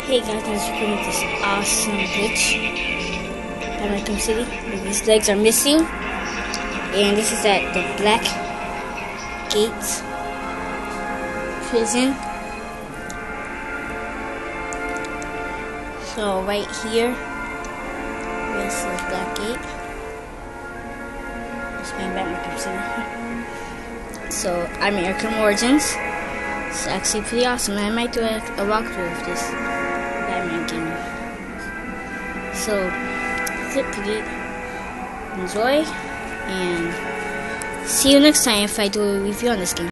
Hey guys, thanks for putting this awesome glitch at Arkham City. These legs are missing, and this is at the Black Gate prison. So right here, this is Black Gate. Just going back to Arkham City. So I'm in Arkham Origins. It's actually pretty awesome. I might do a walkthrough of this Batman game. So that's it, pretty. Enjoy, and see you next time if I do a review on this game.